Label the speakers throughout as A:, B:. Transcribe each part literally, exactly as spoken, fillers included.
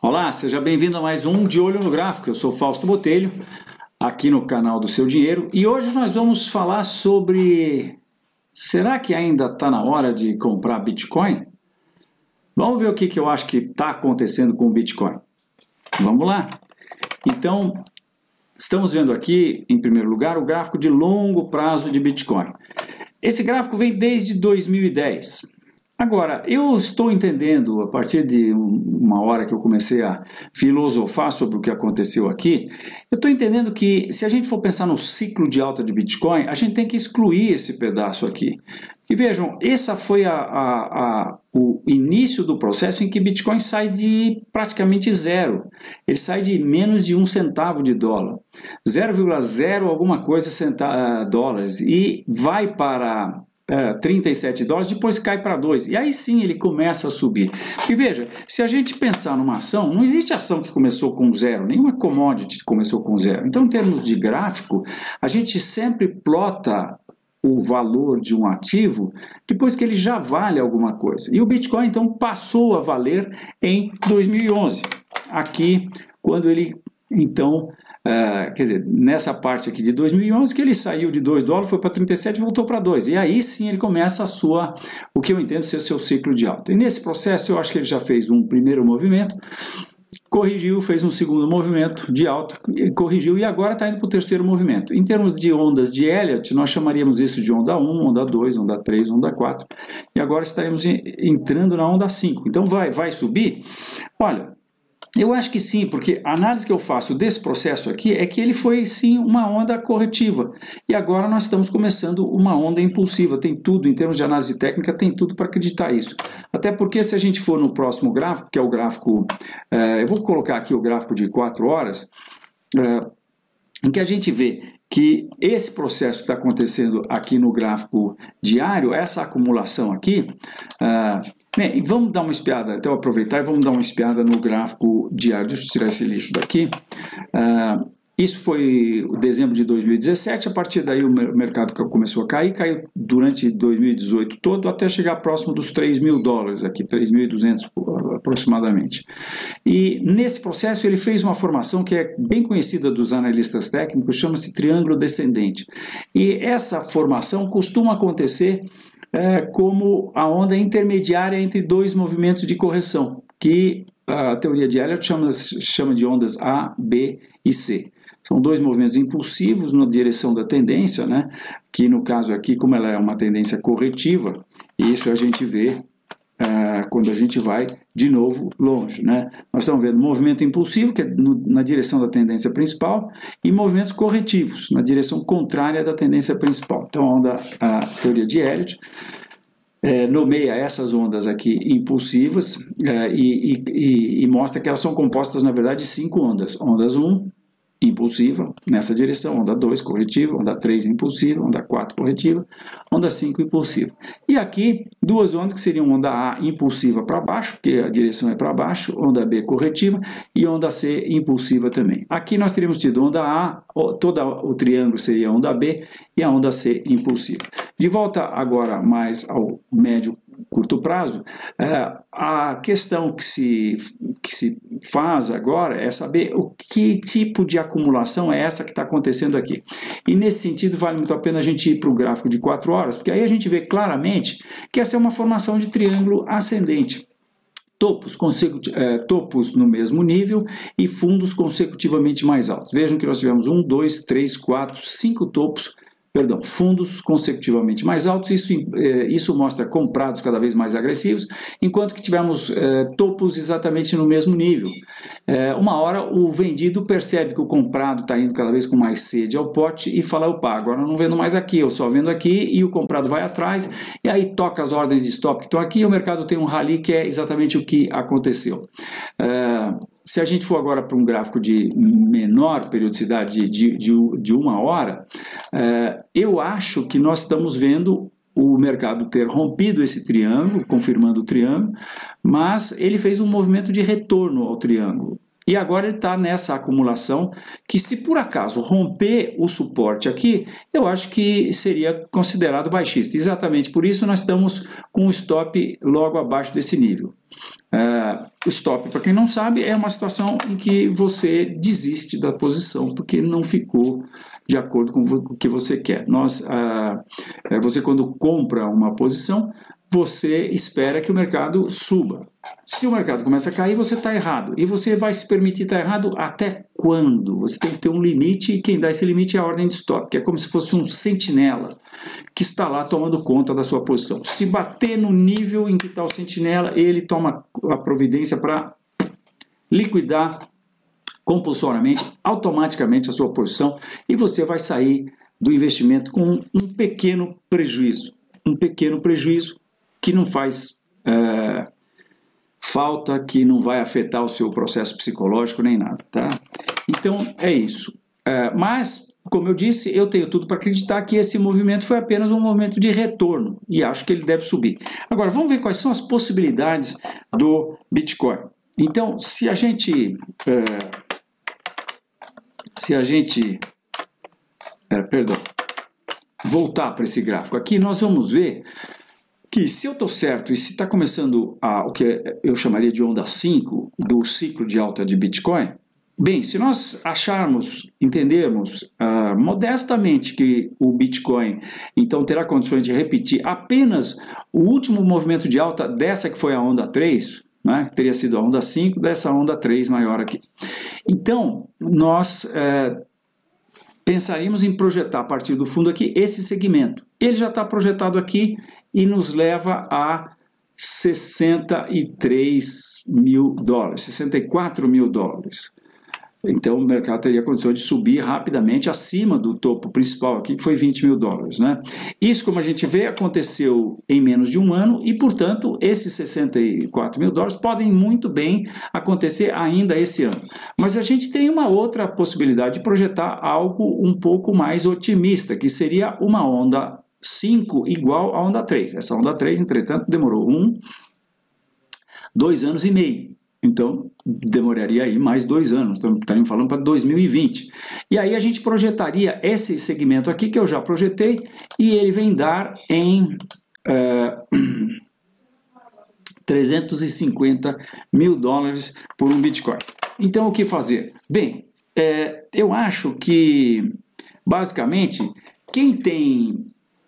A: Olá, seja bem-vindo a mais um De Olho no Gráfico. Eu sou Fausto Botelho, aqui no canal do Seu Dinheiro, e hoje nós vamos falar sobre: será que ainda está na hora de comprar Bitcoin? Vamos ver o que, que eu acho que está acontecendo com o Bitcoin. Vamos lá? Então, estamos vendo aqui, em primeiro lugar, o gráfico de longo prazo de Bitcoin. Esse gráfico vem desde dois mil e dez. Agora, eu estou entendendo, a partir de uma hora que eu comecei a filosofar sobre o que aconteceu aqui, eu estou entendendo que, se a gente for pensar no ciclo de alta de Bitcoin, a gente tem que excluir esse pedaço aqui. E vejam, esse foi a, a, a, o início do processo em que Bitcoin sai de praticamente zero. Ele sai de menos de um centavo de dólar, zero vírgula zero alguma coisa centa, dólares, e vai para É, trinta e sete dólares, depois cai para dois, e aí sim ele começa a subir. E veja, se a gente pensar numa ação, não existe ação que começou com zero, nenhuma commodity começou com zero. Então, em termos de gráfico, a gente sempre plota o valor de um ativo depois que ele já vale alguma coisa. E o Bitcoin, então, passou a valer em dois mil e onze, aqui, quando ele, então, Uh, quer dizer, nessa parte aqui de dois mil e onze, que ele saiu de dois dólares, foi para trinta e sete e voltou para dois. E aí sim ele começa a sua, o que eu entendo ser seu ciclo de alta. E nesse processo eu acho que ele já fez um primeiro movimento, corrigiu, fez um segundo movimento de alta, corrigiu e agora está indo para o terceiro movimento. Em termos de ondas de Elliott, nós chamaríamos isso de onda um, onda dois, onda três, onda quatro. E agora estaremos entrando na onda cinco. Então vai, vai subir? Olha, eu acho que sim, porque a análise que eu faço desse processo aqui é que ele foi sim uma onda corretiva. E agora nós estamos começando uma onda impulsiva. Tem tudo, em termos de análise técnica, tem tudo para acreditar isso. Até porque se a gente for no próximo gráfico, que é o gráfico, eh, eu vou colocar aqui o gráfico de quatro horas, eh, em que a gente vê que esse processo que está acontecendo aqui no gráfico diário, essa acumulação aqui, uh, bem, vamos dar uma espiada, então aproveitar e vamos dar uma espiada no gráfico diário. Deixa eu tirar esse lixo daqui. Uh, isso foi o dezembro de dois mil e dezessete, a partir daí o mercado começou a cair, caiu durante dois mil e dezoito todo, até chegar próximo dos três mil dólares, aqui, três mil e duzentos aproximadamente. E nesse processo ele fez uma formação que é bem conhecida dos analistas técnicos, chama-se triângulo descendente. E essa formação costuma acontecer é, como a onda intermediária entre dois movimentos de correção, que a teoria de Elliott chama, chama de ondas A, B e C. São dois movimentos impulsivos na direção da tendência, né? Que no caso aqui, como ela é uma tendência corretiva, isso a gente vê uh, quando a gente vai de novo longe, né? Nós estamos vendo movimento impulsivo, que é no, na direção da tendência principal, e movimentos corretivos, na direção contrária da tendência principal. Então a onda, a teoria de Elliott, É, nomeia essas ondas aqui impulsivas é, e, e, e mostra que elas são compostas, na verdade, de cinco ondas. Ondas um, impulsiva, nessa direção, onda dois, corretiva, onda três, impulsiva, onda quatro, corretiva, onda cinco, impulsiva. E aqui, duas ondas que seriam onda A, impulsiva para baixo, porque a direção é para baixo, onda B, corretiva, e onda C, impulsiva também. Aqui nós teríamos tido onda A, todo o triângulo seria onda B, e a onda C, impulsiva. De volta agora mais ao médio curto prazo, a questão que se, que se faz agora é saber o que tipo de acumulação é essa que está acontecendo aqui. E nesse sentido vale muito a pena a gente ir para o gráfico de quatro horas, porque aí a gente vê claramente que essa é uma formação de triângulo ascendente. Topos, é, topos no mesmo nível e fundos consecutivamente mais altos. Vejam que nós tivemos um, dois, três, quatro, cinco topos, perdão, fundos consecutivamente mais altos. Isso, é, isso mostra comprados cada vez mais agressivos, enquanto que tivemos é, topos exatamente no mesmo nível. É, uma hora o vendido percebe que o comprado está indo cada vez com mais sede ao pote e fala: opa, agora eu não vendo mais aqui, eu só vendo aqui, e o comprado vai atrás, e aí toca as ordens de stop que estão aqui, e o mercado tem um rally, que é exatamente o que aconteceu. É, Se a gente for agora para um gráfico de menor periodicidade, de, de, de, de uma hora, é, eu acho que nós estamos vendo o mercado ter rompido esse triângulo, confirmando o triângulo, mas ele fez um movimento de retorno ao triângulo. E agora ele está nessa acumulação que, se por acaso romper o suporte aqui, eu acho que seria considerado baixista. Exatamente por isso nós estamos com o stop logo abaixo desse nível. Uh, o stop, para quem não sabe, é uma situação em que você desiste da posição porque não ficou de acordo com o que você quer. Nós, uh, você quando compra uma posição, você espera que o mercado suba. Se o mercado começa a cair, você está errado. E você vai se permitir estar errado até quando? Você tem que ter um limite, e quem dá esse limite é a ordem de stop, que é como se fosse um sentinela que está lá tomando conta da sua posição. Se bater no nível em que está o sentinela, ele toma a providência para liquidar compulsoriamente, automaticamente a sua posição, e você vai sair do investimento com um pequeno prejuízo. Um pequeno prejuízo que não faz é, falta, que não vai afetar o seu processo psicológico nem nada, tá? Então é isso. É, mas, como eu disse, eu tenho tudo para acreditar que esse movimento foi apenas um movimento de retorno e acho que ele deve subir. Agora, vamos ver quais são as possibilidades do Bitcoin. Então, se a gente... É, se a gente... É, perdão. Voltar para esse gráfico aqui, nós vamos ver que se eu estou certo e se está começando a, o que eu chamaria de onda cinco do ciclo de alta de Bitcoin, bem, se nós acharmos, entendermos uh, modestamente que o Bitcoin então terá condições de repetir apenas o último movimento de alta dessa que foi a onda três, né, que teria sido a onda cinco, dessa onda três maior aqui. Então, nós... Uh, pensaríamos em projetar a partir do fundo aqui esse segmento. Ele já está projetado aqui e nos leva a sessenta e três mil dólares, sessenta e quatro mil dólares. Então o mercado teria condições de subir rapidamente acima do topo principal aqui, que foi vinte mil dólares, né? Isso, como a gente vê, aconteceu em menos de um ano e, portanto, esses sessenta e quatro mil dólares podem muito bem acontecer ainda esse ano. Mas a gente tem uma outra possibilidade de projetar algo um pouco mais otimista, que seria uma onda cinco igual à onda três. Essa onda três, entretanto, demorou um, dois anos e meio. Então, demoraria aí mais dois anos, estaríamos falando para dois mil e vinte. E aí a gente projetaria esse segmento aqui, que eu já projetei, e ele vem dar em é, trezentos e cinquenta mil dólares por um Bitcoin. Então, o que fazer? Bem, é, eu acho que, basicamente, quem tem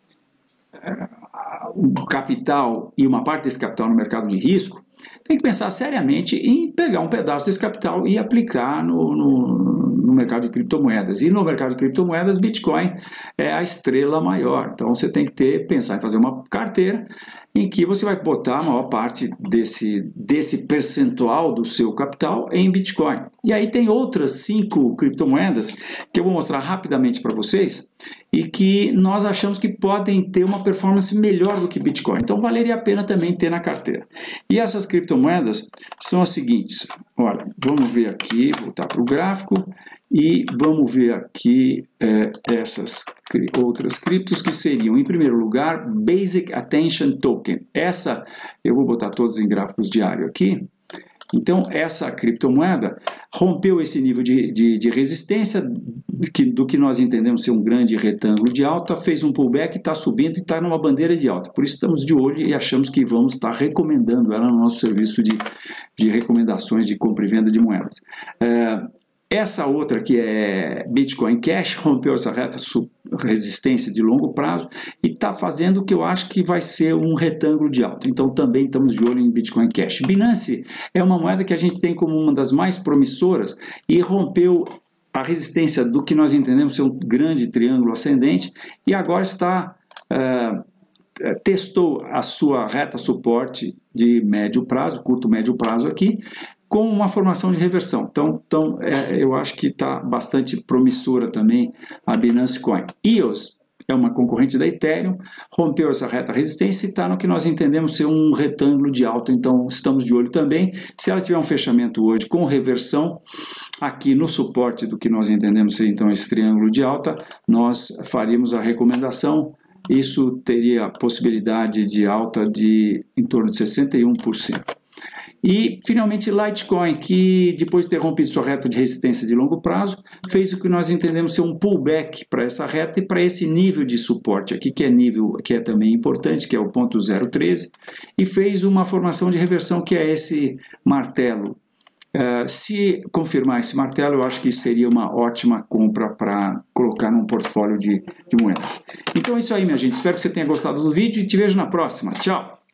A: é, o capital e uma parte desse capital no mercado de risco, tem que pensar seriamente em pegar um pedaço desse capital e aplicar no, no, no mercado de criptomoedas. E no mercado de criptomoedas, Bitcoin é a estrela maior. Então você tem que ter, pensar em fazer uma carteira em que você vai botar a maior parte desse, desse percentual do seu capital em Bitcoin. E aí tem outras cinco criptomoedas que eu vou mostrar rapidamente para vocês e que nós achamos que podem ter uma performance melhor do que Bitcoin. Então valeria a pena também ter na carteira. E essas criptomoedas são as seguintes. Olha, vamos ver aqui, voltar para o gráfico e vamos ver aqui é, essas outras criptos que seriam, em primeiro lugar, Basic Attention Token. Essa, eu vou botar todos em gráficos diários aqui. Então, essa criptomoeda rompeu esse nível de, de, de resistência que, do que nós entendemos ser um grande retângulo de alta, fez um pullback, está subindo e está numa bandeira de alta. Por isso estamos de olho e achamos que vamos estar recomendando ela no nosso serviço de, de recomendações de compra e venda de moedas. É, essa outra, que é Bitcoin Cash, rompeu essa reta resistência de longo prazo e está fazendo o que eu acho que vai ser um retângulo de alta. Então também estamos de olho em Bitcoin Cash. Binance é uma moeda que a gente tem como uma das mais promissoras e rompeu a resistência do que nós entendemos ser um grande triângulo ascendente e agora está uh, testou a sua reta suporte de médio prazo, curto médio prazo aqui, com uma formação de reversão. Então, então é, eu acho que está bastante promissora também a Binance Coin. E O S é uma concorrente da Ethereum, rompeu essa reta resistência e está no que nós entendemos ser um retângulo de alta, então estamos de olho também. Se ela tiver um fechamento hoje com reversão, aqui no suporte do que nós entendemos ser então esse triângulo de alta, nós faríamos a recomendação. Isso teria possibilidade de alta de em torno de sessenta e um por cento. E, finalmente, Litecoin, que depois de ter rompido sua reta de resistência de longo prazo, fez o que nós entendemos ser um pullback para essa reta e para esse nível de suporte aqui, que é nível que é também importante, que é o ponto zero treze, e fez uma formação de reversão, que é esse martelo. Uh, se confirmar esse martelo, eu acho que seria uma ótima compra para colocar num portfólio de, de moedas. Então é isso aí, minha gente. Espero que você tenha gostado do vídeo e te vejo na próxima. Tchau!